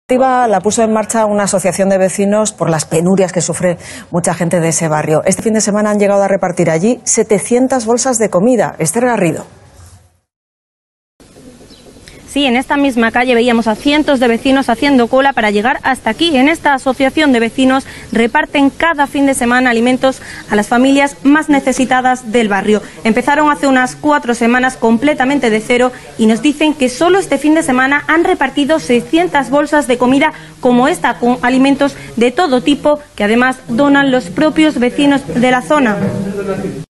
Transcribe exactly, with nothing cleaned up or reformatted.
La puso en marcha una asociación de vecinos por las penurias que sufre mucha gente de ese barrio. Este fin de semana han llegado a repartir allí setecientas bolsas de comida. Esther Garrido. Sí, en esta misma calle veíamos a cientos de vecinos haciendo cola para llegar hasta aquí. En esta asociación de vecinos reparten cada fin de semana alimentos a las familias más necesitadas del barrio. Empezaron hace unas cuatro semanas completamente de cero y nos dicen que solo este fin de semana han repartido seiscientas bolsas de comida como esta, con alimentos de todo tipo que además donan los propios vecinos de la zona.